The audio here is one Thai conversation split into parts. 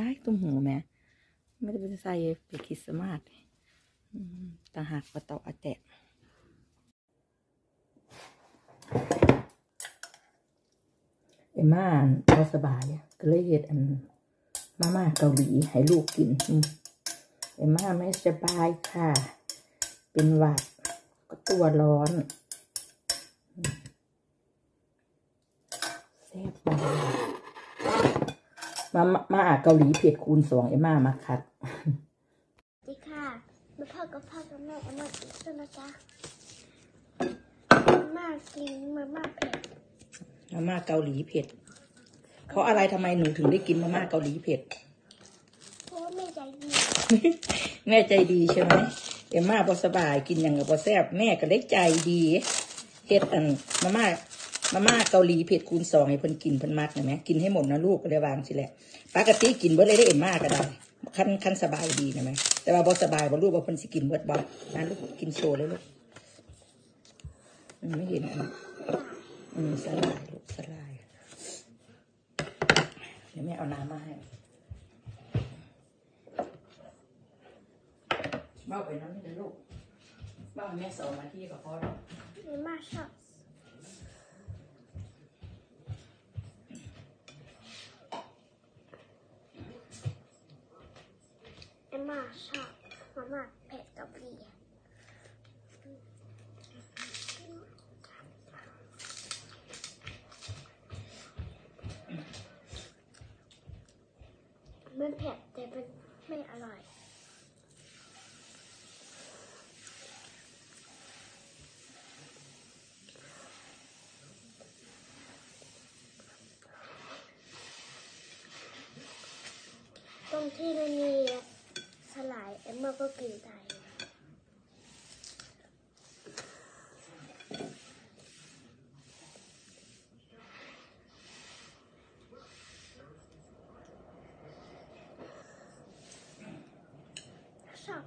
ตุ้มหูแม่ไม่ได้ไปใส่ไปคริสต์มาสต่างหากประตอกอาแตะเอ็มม่าเราสบายก็เลยเฮ็ดมาม่าเกาหลีให้ลูกกินเอ็มม่าไม่สบายค่ะเป็นหวัดก็ตัวร้อนแซ่บมาเกาหลีเผ็ดคูณ2เอ็มม่ามาคัดดีค่ะมาพ่อกับแม่เอ็มม่ากินด้วยนะจ๊ะมากินมาม่าเผ็ดมาม่าเกาหลีเผ็ดเพราะอะไรทำไมหนูถึงได้กินมาม่าเกาหลีเผ็ดเพราะแม่ใจดีแม่ใจดีใช่ไหมเอ็มม่าพอสบายกินอย่างกับพอแซ่บแม่ก็ได้ใจดีเฮ็ดมาม่าเกาหลีเผ็ดคูณ2ให้เพิ่นกินเพิ่นมักนะแม่กินให้หมดนะลูกก็เลยวางสิแหละปกติกินเบิดเลยได้เอ็มม่าก็ได้ขั้นสบายดีนะแม่แต่ว่าพอสบายบ่รู้ว่าเพิ่นสิกินเบิดบ่นะลูกกินโชว์เลยลูกไม่เห็นสลายลูกสลายเดี๋ยวแม่เอาน้ำมาให้เบ้าไปน้ำนี่นะลูกเบ้าแม่2 นาทีก็พอแล้วเอ็มม่าชอบเอ็มม่าชอบมาม่าเผ็ดเกาหลีมันเผ็ดแต่มันไม่อร่อยตรงที่มันมีสลายเอ็มม่าก็กินได้ชอบ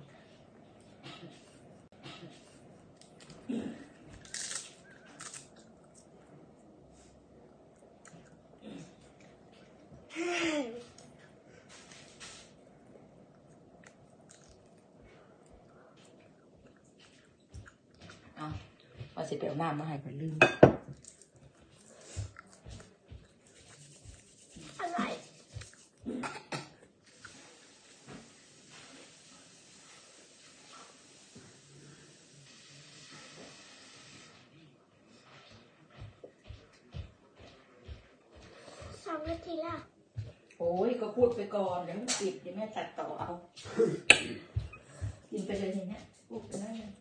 ว่าสิไปเอาน้ำมาให้เพิ่นลืมอะไร2 นาทีแล้วโอ้ยก็พูดไปก่อนเดี๋ยวมันปิดเดี๋ยวแม่ตัดต่อเอากินไปเลยทีเนี้ยพูดไปได้เลย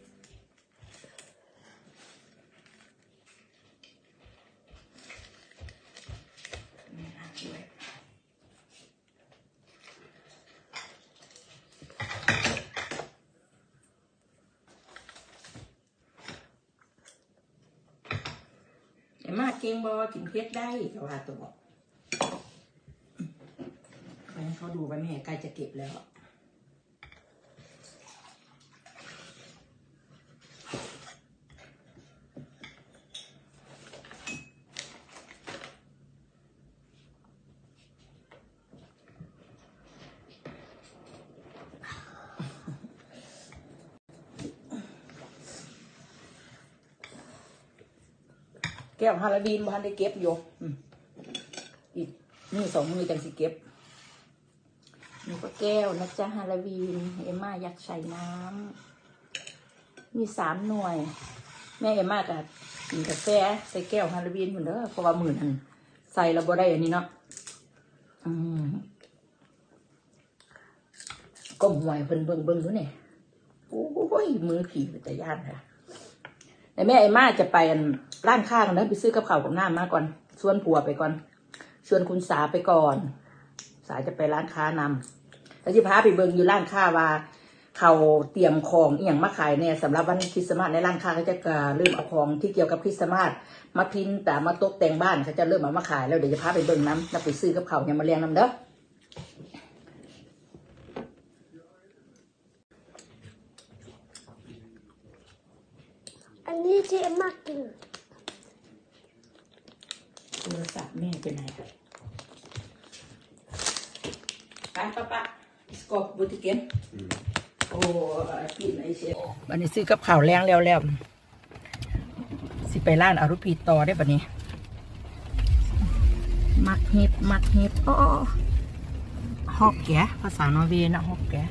มาเก่งบอกินเพชรได้แต่ว่าตัวไปให้เขาดูไปแม่ใกล้จะเก็บแล้วแก้วฮาลาบีนบ้านได้เก็บอยู่อีกมือ2 มือจังสิเก็บนี่ก็แก้วนะจ๊ะฮาลาบีนเอ็มม่าอยากใส่น้ำมี3 หน่วยแม่เอ็มม่ากับกินกาแฟใส่แก้วฮาลาบีนเหมือนเด้อเพราะว่ามือนั้นใส่แล้วบ่ได้อันนี้เนาะก้มหวยเบิ่งดูเนี่ยโอ้ยมือผีแต่ย่านค่ะแต่แม่เอ็มม่าจะไปร้านข้างนะไปซื้อกับข้าวกับน้ำมาก่อนชวนผัวไปก่อนชวนคุณสาไปก่อนสาจะไปร้านค้านำแล้วจะพาไปเบิ่งอยู่ร้านค้าว่าเขาเตรียมของอีหยังมาขายเนี่ยสำหรับวันคริสต์มาสในร้านค้าเขาจะเริ่มเอาของที่เกี่ยวกับคริสต์มาสมาพิมพ์แต่มาตกแต่งบ้านเขาจะเริ่มเอามาขายแล้วเดี๋ยวจะพาไปเบิ่งน้ำแล้วไปซื้อกับข้าวเนี่ยมาเลี้ยงน้ำเด้ออันนี้ที่เอ็มม่ากินโทรศัพท์แม่เป็นไงไปป้าสกอบบุติเกนโอ้ปีนไอเชฟวันนี้ซื้อกับข่าวแรงแล้วสิไปร้านอารุปีต่อได้ปะนี้มักเห็บอ๋อฮอกแกภาษานอร์เวย์นะฮอกแก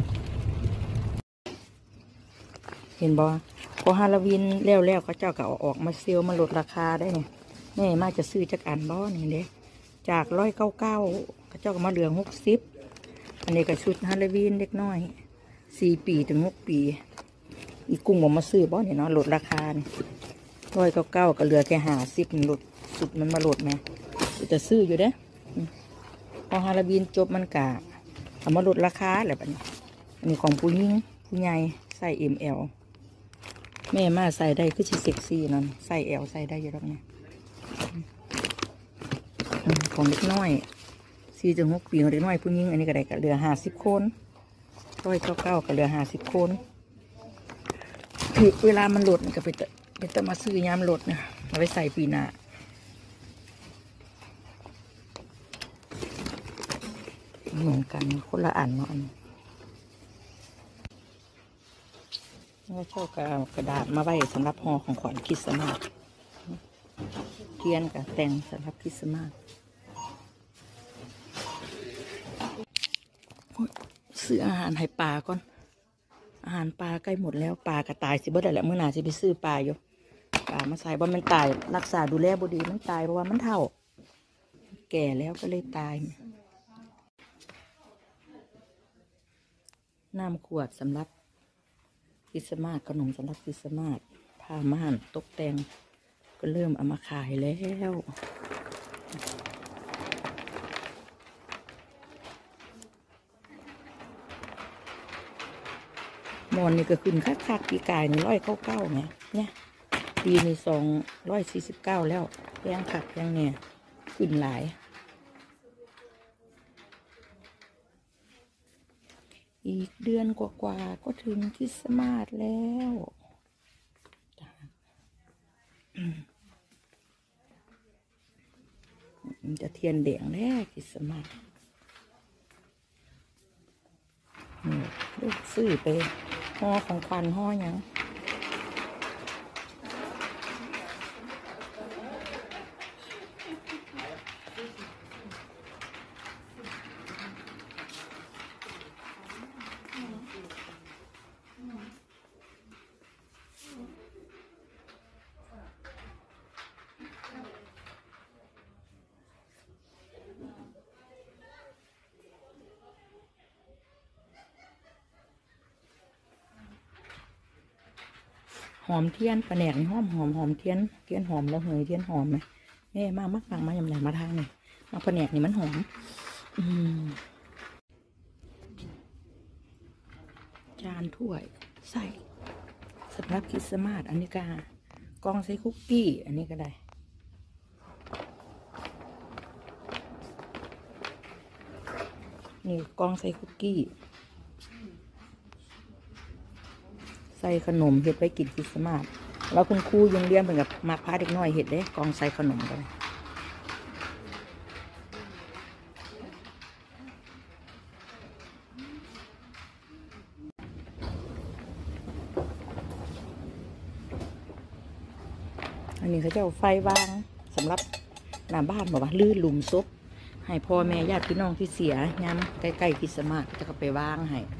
เห็นบ่พอฮาโลวีนแล้วเขาเจ้าก็ออกมาเซลมาลดราคาได้เนี่ยแม่มาจะซื้อจากอันบ่นี่เด้จาก199เขาเจ้าก็มาเหลือ60อันนี้ก็ชุดฮาโลวีนเล็กน้อย4 ปีถึง6 ปีอีกุ้งผมมาซื้อบ่เนี่ยเนาะลดราคาเนี่ย199ก็เหลือแค่50ลดสุดมันมาลดไหมจะซื้ออยู่เด้พอฮาโลวีนจบมันกะเอามาลดราคาแหละบัดนี้อันนี้ของผู้หญิงผู้ใหญ่ใส่ ML แม่มาใส่ได้คือชิเซ็กซี่นั่นใส่ L ใส่ได้อยู่แล้วเนี่ยของเล็กน้อย4 ถึง 6 ปีของเด็กน้อยผู้หญิงอันนี้ก็ได้ก็เหลือ50 คน199ก็เหลือ50 คนคือเวลามันลดก็เป็นต้องมาซื้อยามลดนะเอาไปใส่ปีหน้าเหมือนกันคนละอันเนาะแล้วเจ้ากระดาษมาไว้สำหรับห่อของขวัญคริสต์มาสเทียนกับแต่งสำหรับคริสต์มาสซื้ออาหารให้ปลาก่อนอาหารปลาใกล้หมดแล้วปลากระตายสิบ่ได้แหละเมื่อหนาจะไปซื้อปลาอยู่ปลามาใส่บ่มันตายรักษาดูแลบ่ดีมันตายเพราะว่ามันเฒ่าแก่แล้วก็เลยตายน้ำขวดสำหรับคริสต์มาสขนมสำหรับคริสต์มาสผ้าม่านตกแต่งก็เริ่มเอามาขายแล้วมอนนี่ก็ขึ้นคักปีกายนี่199ไงเนี่ยปีนี้249แล้วแพงคักแพงเนี่ยขึ้นหลายอีกเดือนกว่าๆก็ถึงคริสต์มาสแล้วจะเทียนแดงแล้วคริสต์มาสลูกซื้อไปห่อของขวัญห่อหยังหอมเทียนปลาแหนกหอมเทียนหอมแล้วเหยเทียนหอมไหมแม่มากฟังมาอย่างไรมาทางนี่มาปลาแหนกนี่มันหอมจานถ้วยใส่สำหรับคริสต์มาสอันนี้กากองใส่คุกกี้อันนี้ก็ได้นี่กองใส่คุกกี้ใส่ขนมเห็ดไปกินคริสต์มาสแล้วคุณครูยังเลี้ยงเหมือนกับมาพาเด็กน้อยเห็ดเด้กองใส่ขนมกันอันนี้เขาจะเอาไฟวางสำหรับหน้าบ้านบอกว่าลื่นหลุมซบให้พ่อแม่ญาติพี่น้องที่เสียย้ำใกล้ๆคริสต์มาสจะก็ไปวางให้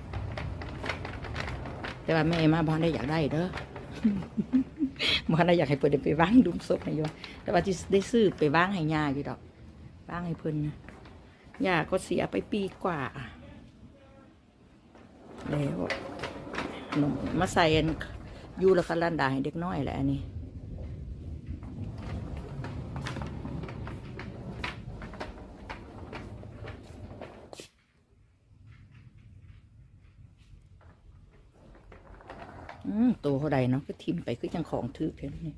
แต่ว่าแม่มาบ้านได้อยากได้เด้อบ้านได้อยากให้เปิดไปวางดุมศพนายโยแต่ว่าที่ได้ซื้อไปวางให้ย่าอยู่ดอกวางให้เพิ่นย่าก็เสียไปปีกว่าแล้วขนมมาใส่ยูและคันลันดาให้เด็กน้อยแหละอันนี้ตัวเขาใดเนาะก็ทิมไปคือยังของถือแค่นี้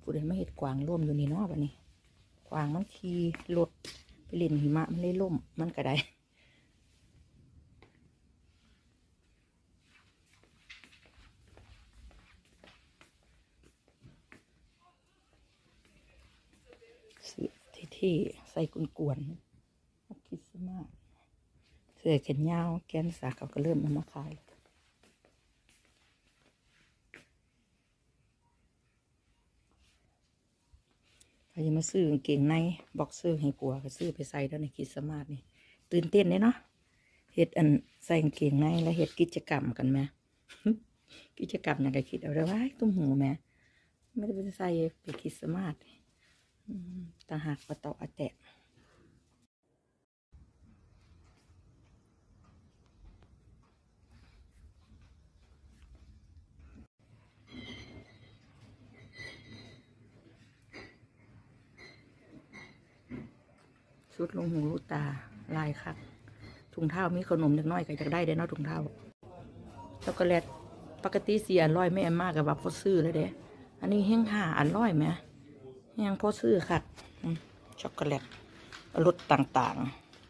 ผู้ใดไม่เห็ดกวางร่มอยู่นี่เนาะบัดนี้กวางมันขี่รถไปเล่นหิมะมันเลยล่มมันก็ได้เสื้อที่ใส่กวนๆคิดซะมากเสื้อแขนยาวแกนสากเขาก็เริ่มเอามาขายเขาจะมาซื้อกางเกงในบ็อกเซอร์ให้ผัวก็ซื้อไปใส่แล้วในคริสต์มาสนี่ตื่นเต้นเลยเนาะเฮ็ดอันใส่กางเกงในแล้วเฮ็ดกิจกรรมกันไหม กิจกรรมอย่างไรคิดเอาได้ว่าตุ้มหูแม่ไม่ได้ไปใส่ไปคริสต์มาสต่างหากว่าต่ออาแตะชุดลงหูลูกตาลายคักถุงเท้ามีขนมเล็กน้อยก็อยากได้เด้เนาะถุงเท้าช็อกโกแลตปกติ400ไม่อันมากกับว่าพอซื้อเลยเด้อันนี้แห้ง500ไหมแห้งพอซื้อคักช็อกโกแลตรสต่าง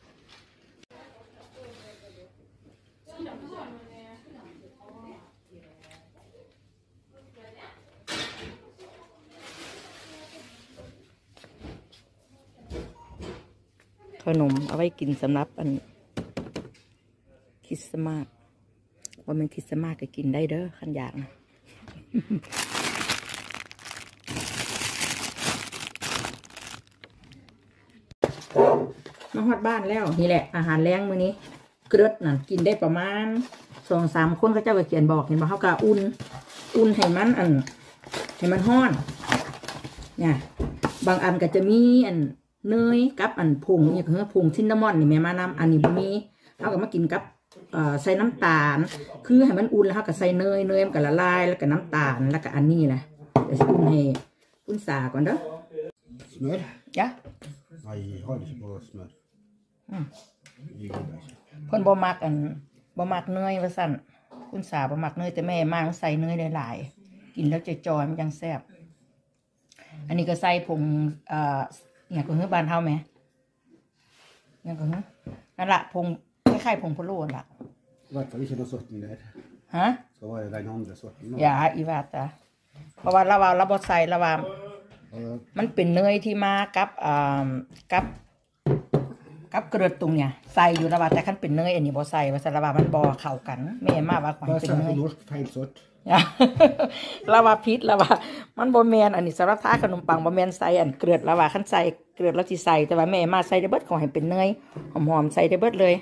ๆขนมเอาไว้กินสำหรับอันคริสต์มาสว่ามันคริสต์มาสก็กินได้เด้อขันอยากนะมาฮอดบ้านแล้วนี่แหละอาหารแรงมื้อนี้เกลือน่ะกินได้ประมาณ2-3 คนก็เจ้าก็เขียนบอกเห็นบอกเขากะอุ่นให้มันให้มันห้อนเนี่ยบางอันก็จะมีอันเนยกับอันผงนี่คือผงซินนามอนนี่แม่มานำอันนี้บ่มีเขาก็มากินกับใส่น้ำตาลคือให้มันอุ่นแล้วเขาก็ใส่เนยมันก็ละลายแล้วก็น้ำตาลแล้วก็อันนี้แหละเดี๋ยวอุ่นให้อุ่นสาก่อนเด้อ Smör? Ja. Nej, jag har inte på smör. Det går inte. เพิ่นบ่มักบ่มักเนยว่าซั่นคุณสาบ่มักเนยแต่แม่มากใส่เนยหลายๆกินแล้วจะจอยมันยังแซ่บอันนี้ก็ใส่ผงเนี่ยก็คือบ้านเฮาแหมเนี่ยก็คือนั่นล่ะผงคล้ายๆผงพะโล้ล่ะ I vart fall inte någon sorten där. ฮะ Ska vara den andra sorten. อย่าอีวาตาเพราะว่าเราบ่ใส่เราว่ามันเป็นเนยที่มากับเกลือตรงเนี่ยใส่อยู่แล้วว่าแต่คันเป็นเนยอันนี้บ่ใส่ว่าสารว่ามันบ่เข้ากันแม่มาว่าของเป็นเนย norsk fel sort. เราว่าพิษเราว่ามันบ่แม่นอันนี้สำหรับทาขนมปังบ่แม่นใส่อันเกลือเราว่าคันใส่เกลือแล้วสิใส่แต่ว่าแม่มาใส่ได้เบิดขอให้เป็นเนยหอมๆใส่ได้เบิดเลย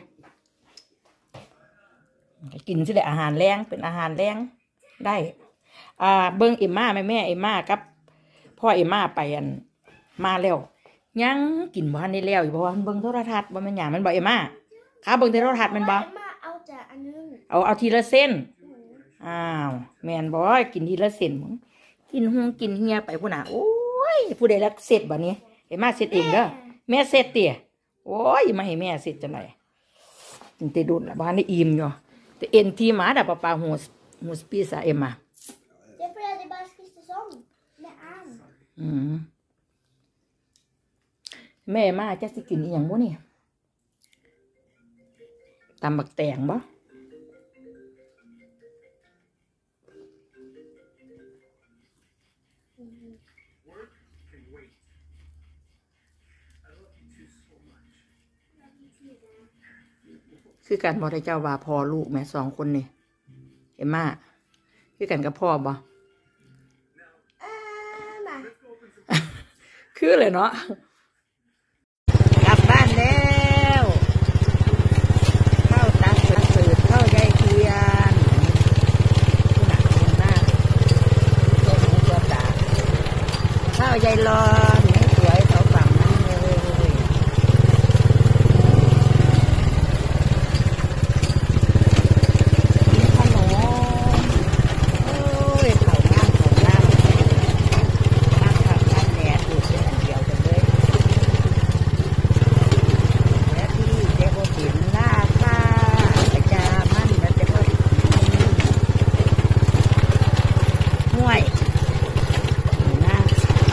กินสิได้อาหารแรงเป็นอาหารแรงได้เบิ่งเอ็มม่าแม่เอ็มม่ากับพ่อเอ็มม่าไปอันมาแล้วยังกินบ่ทันได้แล้วอยู่เพราะว่าเบิ่งโทรทัศน์บ่แม่นหยังมันบ่เอ็มม่าค่ะเบิ่งโทรทัศน์แม่นบ่มาเอาแต่อันนึงเอาทีละเส้นอ้าวแม่นบ่กินทีละเส้นมึงกินกินเฮียไปพุ่นน่ะโอ้ยผู้ใดรักเสร็จบัดนี้เอ็มม่าเสร็จเองเด้อแม่เสร็จเตี่ยโอ้ยมาให้แม่เสร็จจังได๋มันสิดุนละบ่ทันได้อิ่มอยู่แต่เอ็นที่มาดะป้าหูสปีซาเอ็มม่า Det är för att det bara spiste sån med an. แม่มาจะสิกินอีหยังบ่นี่ตำบักแตงบ่คือกันบ่ได้เจ้าว่าพ่อลูกแม่2 คนนี่เห็นมาคือกันกับพ่อบ่ Nej. คือเลยเนาะกลับบ้านแล้วเข้าตักสืดเข้าใจเทียนผู้หนักคนหน้าต้นหูตัวตาเข้าใจรอนไม่สวยเขาฝั่งนั้นเลยกินขนมโอ้ยเขางามนั่งแดดดูเสียอันเดียวกันเลยและที่เจ้าบ่เห็นหน้าค่าประจามันแล้วจะก็ห่วยหน้า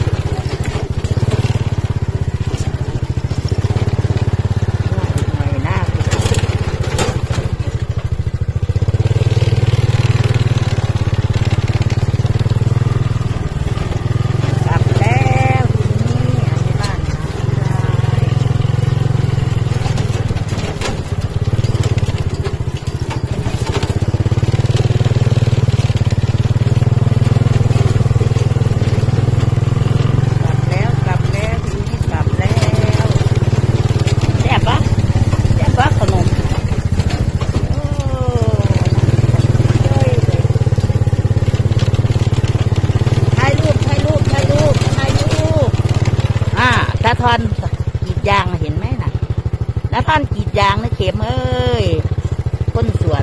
ทอนกรีดยางเห็นไหมน่ะนาทอนกรีดยางนะเข็มเอ้ยคนสวน